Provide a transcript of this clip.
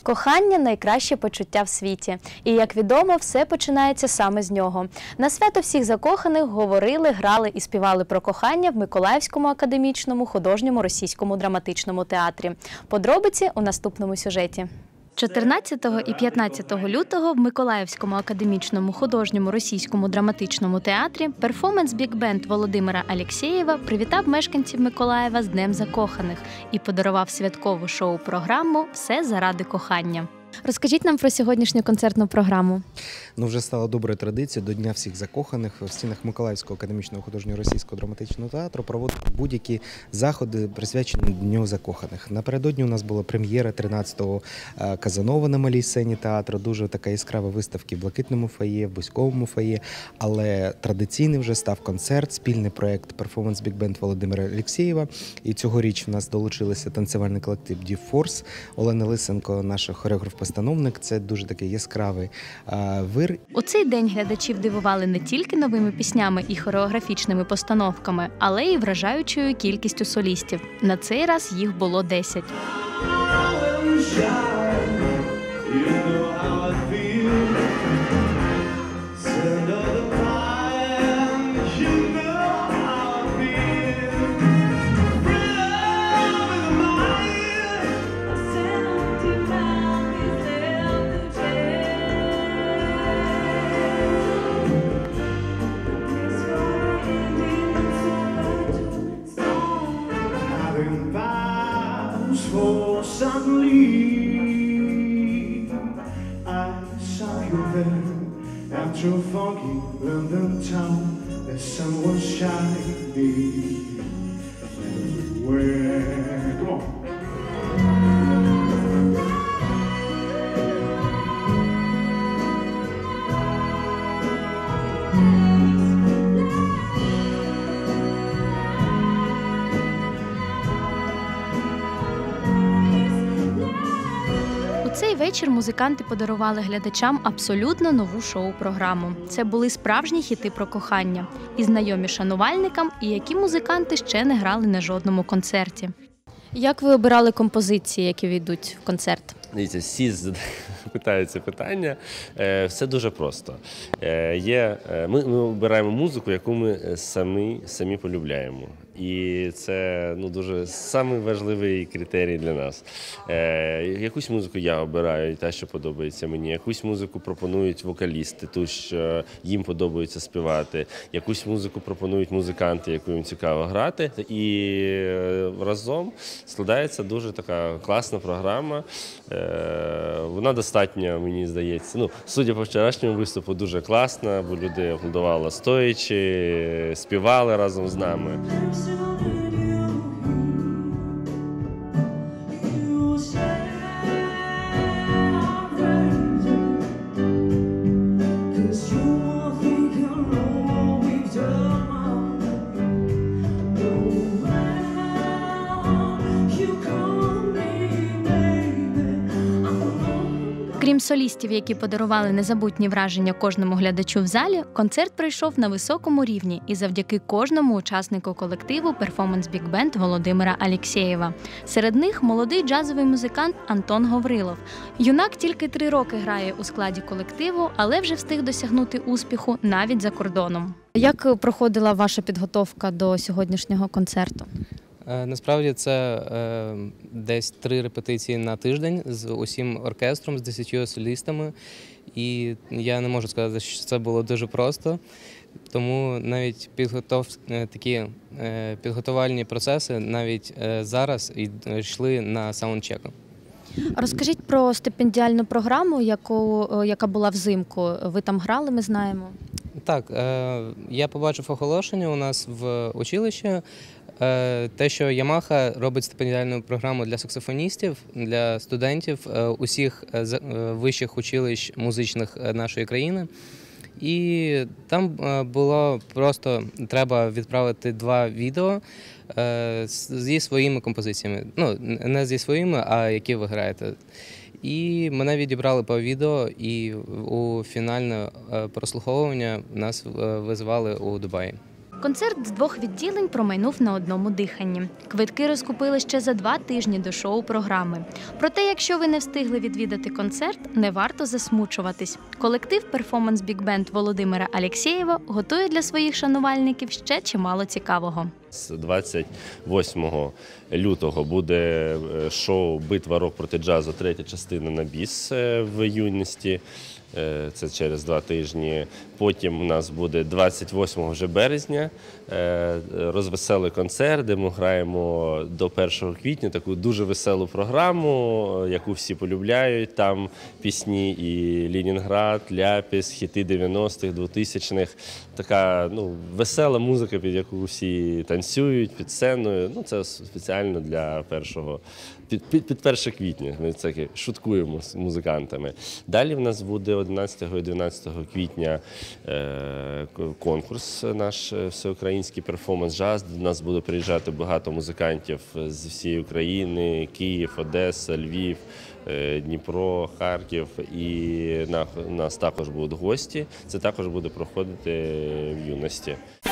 Кохання – найкраще почуття в світі. І, як відомо, все починається саме з нього. На свято всіх закоханих говорили, грали і співали про кохання в Миколаївському академічному художньому російському драматичному театрі. Подробиці у наступному сюжеті. 14 і 15 лютого в Миколаївському академічному художньому російському драматичному театрі перформанс-бік-бенд Володимира Алєксєєва привітав мешканців Миколаєва з Днем закоханих і подарував святкову шоу-програму «Все заради кохання». Розкажіть нам про сьогоднішню концертну програму. Вже стало доброю традицією до Дня всіх закоханих в стінах Миколаївського академічного художнього російського драматичного театру проводити будь-які заходи, присвячені Дню закоханих. Напередодні у нас була прем'єра 13-го Казанова на малій сцені театру, дуже така яскрава виставка в Блакитному фоє, в Бузьковому фоє, але традиційний вже став концерт, спільний проєкт перформанс-бік-бенд Володимира Алєксєєва. І цьогоріч в нас долучилися танцювальний колектив «Дів Форс», Олена Лисенко, наша хореограф-постановник. Це дуже такий яскравий вир. У цей день глядачів дивували не тільки новими піснями і хореографічними постановками, але й вражаючою кількістю солістів. На цей раз їх було 10. Suddenly, I saw you there after a funky London town. The sun was shining everywhere. Come on. У цей вечір музиканти подарували глядачам абсолютно нову шоу-програму. Це були справжні хіти про кохання. І знайомі шанувальникам, і які музиканти ще не грали на жодному концерті. Як ви обирали композиції, які війдуть в концерт? Дивіться, всі питають це питання. Все дуже просто. Ми обираємо музику, яку ми самі полюбляємо. І це дуже самий важливий критерій для нас. Якусь музику я обираю, та, що подобається мені. Якусь музику пропонують вокалісти, ту, що їм подобається співати. Якусь музику пропонують музиканти, яку їм цікаво грати. І разом складається дуже така класна програма. Вона достатньо, мені здається, судя по вчорашньому виступу, дуже класна, бо люди аплодували стоячи, співали разом з нами. Крім солістів, які подарували незабутні враження кожному глядачу в залі, концерт пройшов на високому рівні і завдяки кожному учаснику колективу перформанс-бік-бенд Володимира Алєксєєва. Серед них молодий джазовий музикант Антон Гаврилов. Юнак тільки 3 роки грає у складі колективу, але вже встиг досягнути успіху навіть за кордоном. Як проходила ваша підготовка до сьогоднішнього концерту? Насправді це десь 3 репетиції на тиждень з усім оркестром, з 10 солістами. І я не можу сказати, що це було дуже просто, тому навіть такі підготувальні процеси навіть зараз йшли на саундчеку. Розкажіть про стипендіальну програму, яка була взимку. Ви там грали, ми знаємо. Так, я побачив оголошення у нас в училищі. Те, що Ямаха робить стипендіальну програму для саксофоністів, для студентів усіх вищих училищ музичних нашої країни. І там було просто треба відправити 2 відео зі своїми композиціями. Не зі своїми, а які ви граєте. І мене відібрали по відео, і у фінальне прослуховування нас визвали у Дубаї. Концерт з 2 відділень промайнув на одному диханні. Квитки розкупили ще за 2 тижні до шоу-програми. Проте, якщо ви не встигли відвідати концерт, не варто засмучуватись. Колектив перформанс-бік-бенд Володимира Алєксєєва готує для своїх шанувальників ще чимало цікавого. З 28 лютого буде шоу «Битва рок проти джазу», 3-я частина на біс в юності. Це через 2 тижні. Потім у нас буде 28 вже березня розвеселий концерт, де ми граємо до 1 квітня таку дуже веселу програму, яку всі полюбляють. Там пісні і «Ленінград», «Ляпіс», хіти 90-х, 2000-х. Така весела музика, під яку всі танцюють під сценою. Це спеціально для під 1 квітня. Ми це шуткуємо з музикантами. Далі в нас буде 11 і 12 квітня конкурс наш всеукраїнський перформанс-джаз. До нас буде приїжджати багато музикантів з всієї України: Київ, Одеса, Львів, Дніпро, Харків. І у нас також будуть гості. Це також буде проходити в юності.